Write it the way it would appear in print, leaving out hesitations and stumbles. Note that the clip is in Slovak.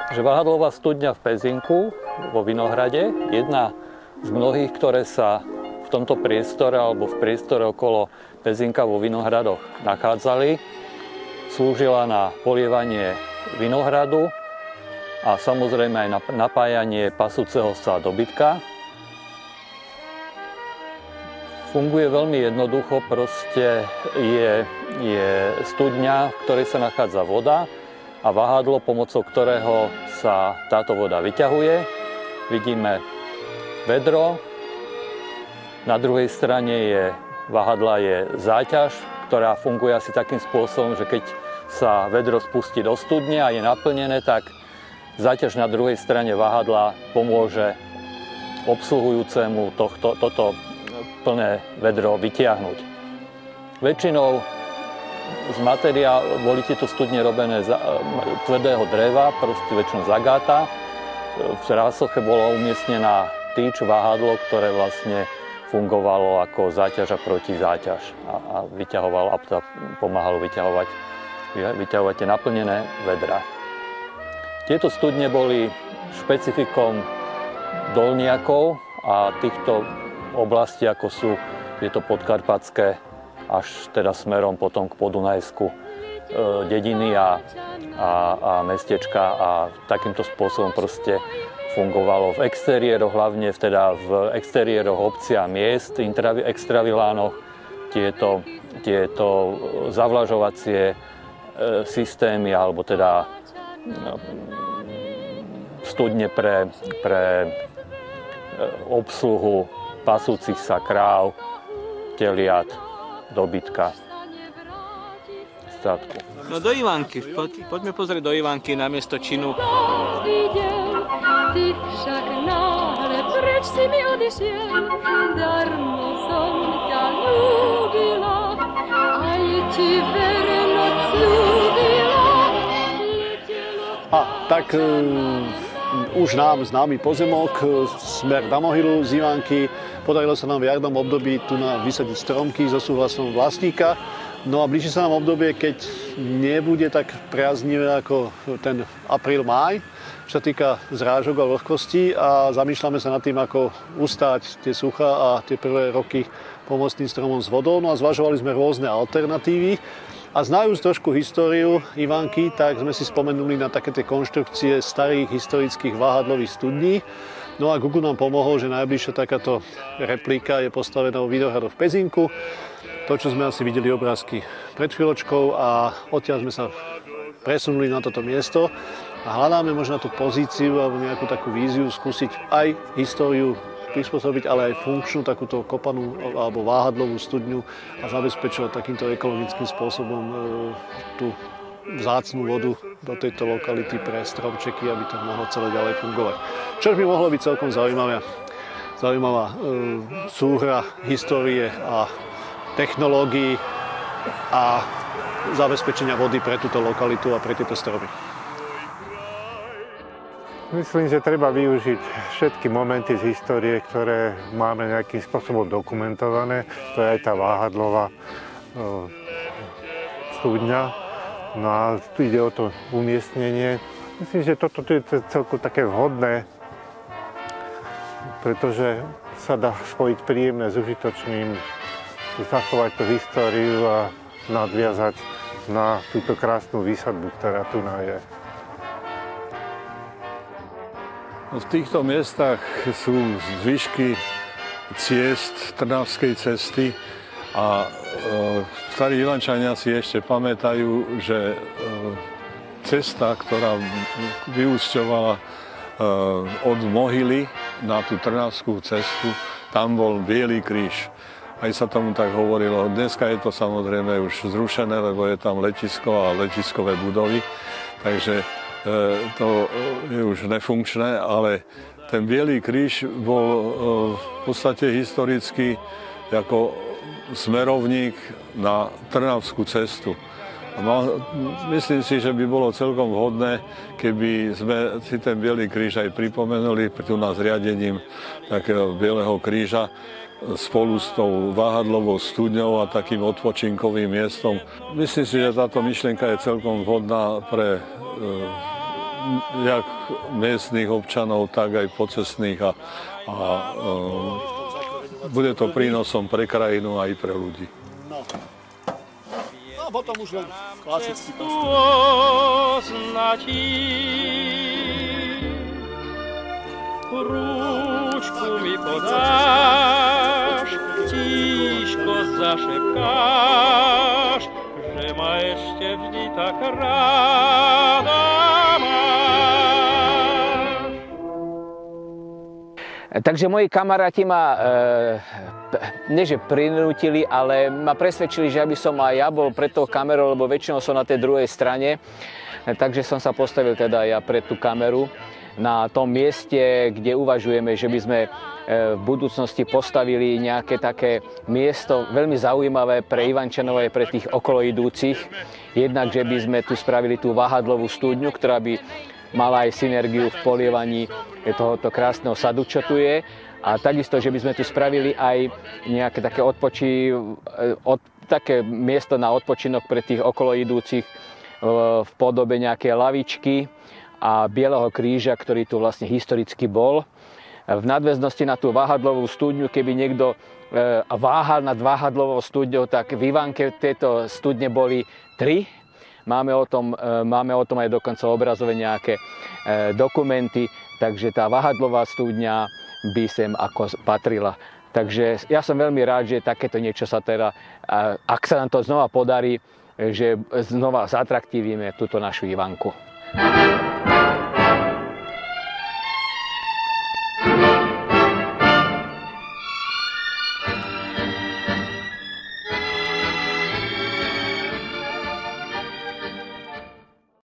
že Váhadlová studňa v Pezinku vo Vinohrade, jedna z mnohých, ktoré sa v tomto priestore alebo v priestore okolo Pezinka vo Vinohradoch nachádzali, slúžila na polievanie vinohradu a samozrejme aj na napájanie pasúceho sa dobytka. Funguje veľmi jednoducho, proste je studňa, v ktorej sa nachádza voda a váhadlo, pomocou ktorého sa táto voda vyťahuje. Vidíme vedro, na druhej strane váhadla je záťaž, ktorá funguje asi takým spôsobom, že keď sa vedro spustí do studne a je naplnené, tak záťaž na druhej strane váhadla pomôže obsluhujúcemu toto plné vedro vytiahnuť. Väčšinou z boli tieto studne robené z tvrdého dreva, proste väčšinou z agáta. V rásoche bola umiestnená tyč, váhadlo, ktoré vlastne fungovalo ako záťaž a protizáťaž a vyťahovalo, a pomáhalo vyťahovať tie naplnené vedra. Tieto studne boli špecifikom dolniakov a týchto oblasti, ako sú tieto podkarpatské, až teda smerom potom k Podunajsku dediny a mestečka, a takýmto spôsobom proste fungovalo v exteriéroch, hlavne teda v exteriéroch obcí a miest, extravilánoch, tieto zavlažovacie systémy, alebo teda studne pre obsluhu pasúcich sa kráv, teliat, dobytka, statku. No do Ivánky, poďme pozrieť do Ivánky namiesto činu. Ty však náhle preč si mi odišiel, darmo som ťa ľúbila, aj ti vernosť slúbila. Tak už nám známy pozemok, smer na Mohylu z Ivánky. Podarilo sa nám v jarnom období tu vysadiť stromky so súhlasom vlastníka. No a blíži sa nám obdobie, keď nebude tak priaznivé ako ten apríl-máj, čo sa týka zrážok a vlhkosti, a zamýšľame sa nad tým, ako ustáť tie suchá a tie prvé roky pomocným stromom s vodou. No a zvažovali sme rôzne alternatívy. A znajúc trošku históriu Ivánky, tak sme si spomenuli na také tie konštrukcie starých historických váhadlových studní. No a Google nám pomohol, že najbližšia takáto replika je postavená vo Vinohrade v Pezinku. To, čo sme asi videli obrázky pred chvíľočkou, a odtiaľ sme sa presunuli na toto miesto a hľadáme možno tú pozíciu alebo nejakú takú víziu skúsiť aj históriu prispôsobiť, ale aj funkčnú takúto kopanú alebo váhadlovú studňu a zabezpečovať takýmto ekologickým spôsobom tú vzácnu vodu do tejto lokality pre stromčeky, aby to mohlo celé ďalej fungovať. Čo by mohlo byť celkom zaujímavá súhra histórie a technológií a zabezpečenia vody pre túto lokalitu a pre tieto stromy. Myslím, že treba využiť všetky momenty z histórie, ktoré máme nejakým spôsobom dokumentované. To je aj tá váhadlová studňa. No a tu ide o to umiestnenie. Myslím, že toto je celkom také vhodné, pretože sa dá spojiť príjemné s užitočným, zachovať tú históriu a nadviazať na túto krásnu výsadbu, ktorá tu je. V týchto miestach sú zvyšky ciest Trnavskej cesty a starí Ivančania si ešte pamätajú, že cesta, ktorá vyúsťovala od Mohyly na tú Trnavskú cestu, tam bol Bielý kríž. Aj sa tomu tak hovorilo. Dneska je to samozrejme už zrušené, lebo je tam letisko a letiskové budovy, takže to je už nefunkčné, ale ten Bielý kríž bol v podstate historicky ako smerovník na Trnavskú cestu. Myslím si, že by bolo celkom vhodné, keby sme si ten Bielý kríž aj pripomenuli tu na zriadením takého Bieleho kríža spolu s tou váhadlovou studňou a takým odpočinkovým miestom. Myslím si, že táto myšlienka je celkom vhodná pre jak miestnych občanov, tak aj pocestných a bude to prínosom pre krajinu aj pre ľudí. No a potom už len klasický postup. Rúčku mi podáš, tížko zašepkáš, že ma ešte vždy tak ráda máš. Takže moji kamaráti ma, nie že prinútili, ale ma presvedčili, že aby som aj ja bol pred tou kamerou, lebo väčšinou som na tej druhej strane. Takže som sa postavil teda ja pred tú kameru na tom mieste, kde uvažujeme, že by sme v budúcnosti postavili nejaké také miesto veľmi zaujímavé pre Ivančanov aj pre tých okoloidúcich. Jednak, že by sme tu spravili tú váhadlovú studňu, ktorá by mala aj synergiu v polievaní tohoto krásneho sadu, čo tu je. A takisto, že by sme tu spravili aj nejaké také také miesto na odpočinok pre tých okoloidúcich v podobe nejakej lavičky a Bieleho kríža, ktorý tu vlastne historicky bol. V nadväznosti na tú váhadlovú studňu, keby niekto váhal nad váhadlovou studňou, tak v Ivánke tieto studne boli 3. Máme o tom aj dokonca obrazové nejaké dokumenty, takže tá váhadlová studňa by sem ako patrila. Takže ja som veľmi rád, že takéto niečo sa teda, ak sa nám to znova podarí, že znova zatraktívime túto našu Ivánku.